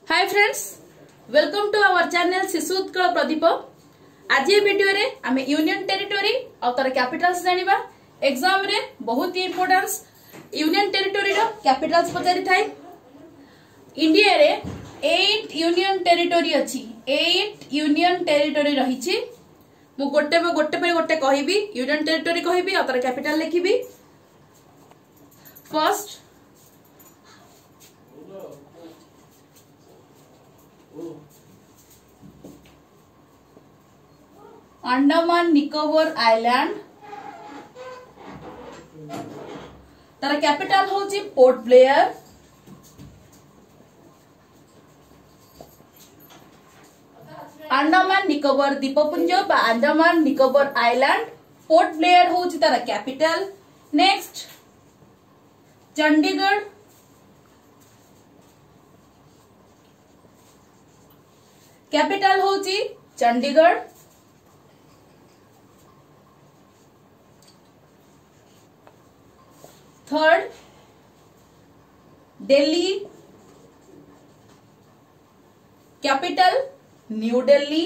Hi friends, welcome to our channel Shishu Utkal Pradeep. आज ये video रे आमे यूनियन टेरिटोरी और तार कैपिटल्स जानिबा। एग्जाम रे बहुत ही इंपोर्टेंस यूनियन टेरिटोरी रो कैपिटल्स पचारि थाई। इंडिया रे 8 यूनियन टेरिटोरी अछि। 8 यूनियन टेरिटोरी रहिछि। मु गोटे पे गोटे कहिबी, यूनियन टेरिटोरी कहिबी और तार कैपिटल लिखिबी। फर्स्ट अंडमान निकोबर आइलैंड, तार कैपिटल होची पोर्ट ब्लेयर। अंडमान निकोबर द्वीपपुंज बा अंडमान निकोबर आइलैंड, पोर्ट ब्लेयर होची तार कैपिटल। नेक्स्ट चंडीगढ़, कैपिटल होची Chandigarh. Third Delhi, capital New Delhi.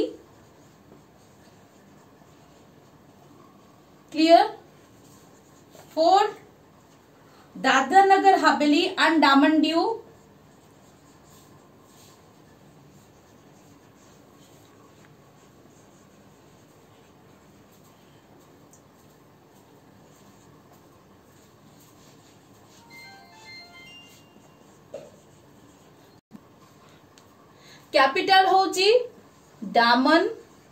Clear. Fourth Dadra Nagar Haveli and Daman Diu, capital होची दामन।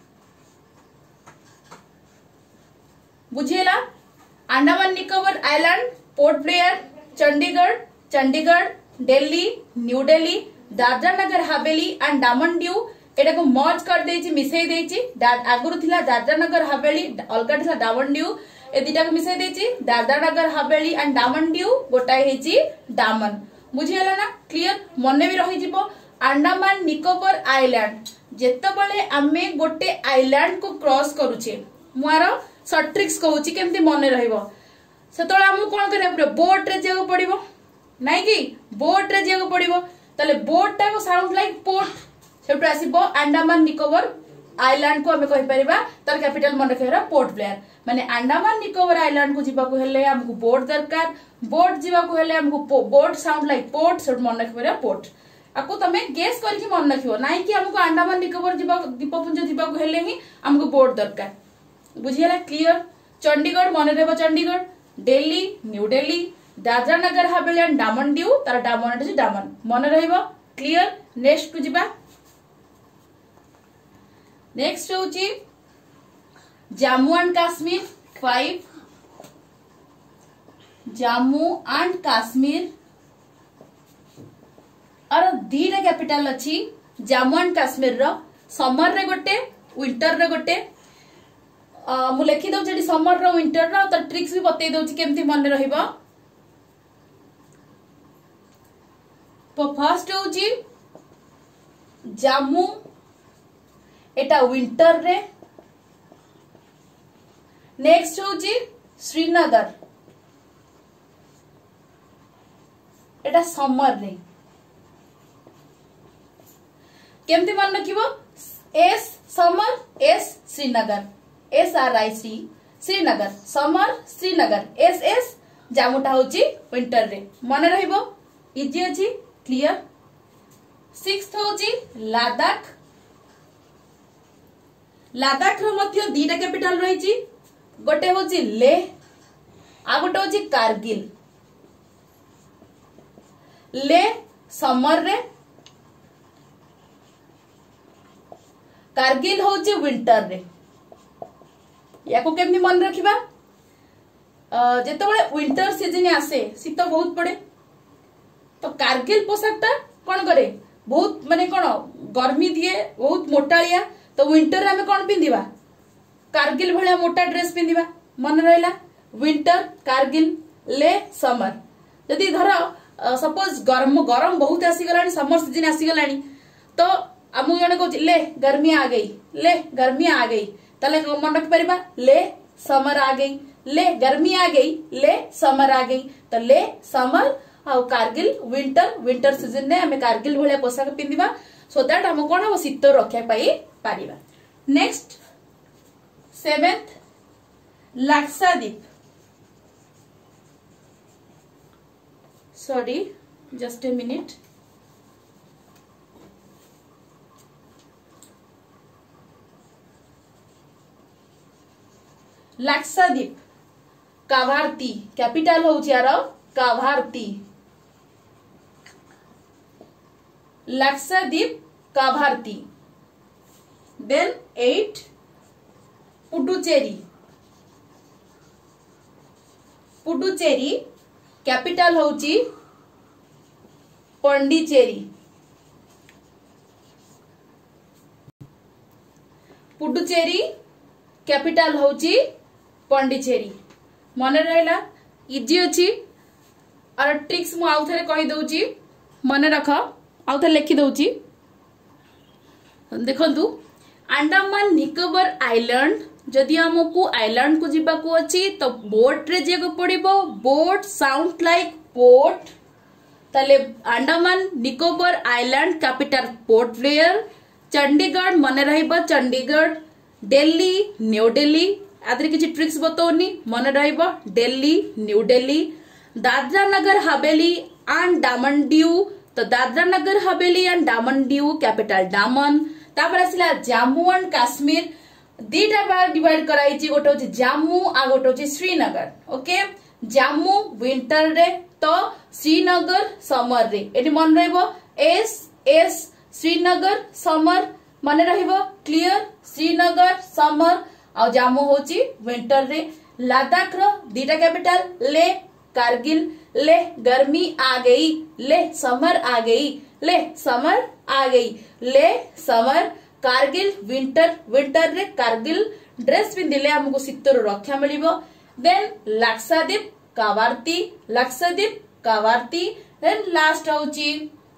बुझेला। अंडमान निकोबर आइलैंड, पोर्ट ब्लेयर, चंडीगढ़, दिल्ली, न्यू दिल्ली, दादरा नगर हवेली एंड दामन दीव एटा को मर्ज कर देछि, मिसई देछि। आगुरु थिला दादरा नगर हवेली, अलगा थिला दामन दीव, ए दिटा को मिसई देछि। दादरा नगर हवेली एंड दामन दीव गोटाय हेछि दामन। बुझेला ना। क्लियर। मने भी रहि जिवो। अंडमान निकोबर आइलैंड, जेतबळे आमे गोटे आइलैंड को क्रॉस करूछे, मुआर शॉर्ट ट्रिक्स कहूची केमती मने रहइबो। सेतोळे हमु कोन करे पड़िबो, बोट रे जेगो पड़िबो नाइ कि बोट रे जेगो पड़िबो। तले बोट टा को साउंड लाइक पोर्ट, सेटु आसीबो अंडमान निकोबर आइलैंड को हमें कहि परिबा तार कैपिटल मन रखेरा पोर्ट ब्लेयर। माने अंडमान निकोबर आइलैंड को जिबा को हेले हमकु बोट दरकार। बोट जिबा को हेले हमकु बोट साउंड लाइक पोर्ट, सेटु मन रखिबा पोर्ट। आपको तमे गेस करके मन रखियो, नाइ कि हमको अंडमान निकोबर जिबा द्वीपपुंज जिबा को हेले ही हमको बोट दरकार। बुझियला। क्लियर। चंडीगढ़ मन रहबो चंडीगढ़, दिल्ली न्यू दिल्ली, दादरा नगर हवेली एंड दामन दीव तार दामन अछि दामन मन रहइबो। क्लियर। नेक्स्ट को जिबा। नेक्स्ट होची जम्मू एंड काश्मीर। 5 जम्मू एंड काश्मीर और दीटा कैपिटल अच्छी। जम्मू एंड काश्मीर रो समर रे गोटे, विंटर रे गोटे। मु लिखि दउछि समर रो विंटर रो, त ट्रिक्स भी बतै दउछि केमती मन रहइबो। तो फर्स्ट होछि जम्मू, एटा विंटर रे। नेक्स्ट होछि श्रीनगर, एटा समर रे। केमती मन रखिबो, S summer, S Srinagar, SRIC Srinagar, summer Srinagar, SS जामुटा होची विंटर रे मन रहिबो। इजी अछि। क्लियर। 6th होची लद्दाख। लद्दाख रो मध्य दीटा कैपिटल रहिची, गोटे होची लेह आ गोटे होची कारगिल। लेह समर रे, कारगिल होची विंटर रे। याको केमनी मन रखिबा, जेतबळे विंटर सीजन आसे शीत बहुत पड़े, तो कारगिल पोशाकटा कोन करे बहुत माने कोन गर्मी दिए, बहुत मोटालिया। तो विंटर रे हमें कोन पिंदिबा, कारगिल भलिया मोटा ड्रेस पिंदिबा। मन रहला विंटर कारगिल, ले समर। यदि धर सपोज गरम बहुत आसी गलानी, समर सीजन आसी गलानी, तो आमु जने को ले गर्मी आ गई, ले गर्मी आ गई, तले मन रख परिबा ले समर आ गई, ले गर्मी आ गई, ले समर आ गई। तो ले समर आ कारगिल विंटर विंटर सीजन ने आम कारगिल भाया पोशाक पिंधा सो दैट आम कौन हम शीत रक्षा पाई। Next 7th Lakshadweep, sorry just a minute, Lakshadweep Kavaratti capital हूँ यार काभारती, लाक्षाद्वीप काभारती। देन 8 पुडुचेरी, पुडुचेरी कैपिटल हूँ पौंडीचेरी, पुडुचेरी कैपिटल हूँ पौंडीचेरी। मन रहा इजी अच्छी और ट्रिक्स मु आउ थे कही दउची मन रख आउ थे लिखि दउची। देखंतु अंडमान निकोबर आइलैंड जदि हमको आइलैंड को जीवा को अच्छी तो बोट रे जेको पड़िबो, बोट साउंड लाइक पोर्ट, ताले अंडमान निकोबर आइलैंड कैपिटल पोर्ट ब्लेयर, चंडीगढ़ मन रहिबो चंडीगढ़, दिल्ली न्यू दिल्ली आदि किसी ट्रिक्स बतौनी मन रहिबो दिल्ली न्यू दिल्ली, दादरा नगर हवेली एंड दामन दीव तो दादरा नगर हवेली एंड दामन दीव कैपिटल दामन। तापर आसिला जम्मू एंड काश्मीर दीटा भाग डिवाइड कराई, गोटे होची जम्मू आ गोटे होची श्रीनगर। ओके जम्मू विंटर रे तो श्रीनगर समर रे, एटी मन रहिबो एस एस श्रीनगर समर मन रहिबो क्लियर, श्रीनगर समर आ जम्मू होची विंटर रे। लद्दाख रो दीटा कैपिटल ले कारगिल, ले गर्मी आ गई, ले समर आ गई, ले समर आ गई, ले समर कारगिल विंटर विंटर रे कारगिल ड्रेस पिंधिले हमको शीतर रक्षा मिलिबो। Then Lakshadweep Kavaratti, Lakshadweep Kavaratti. Then last होची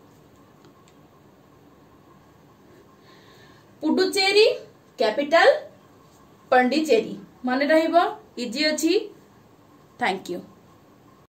पुडुचेरी कैपिटल पंडिचेरी मन रहिबो इजी अछि। Thank you.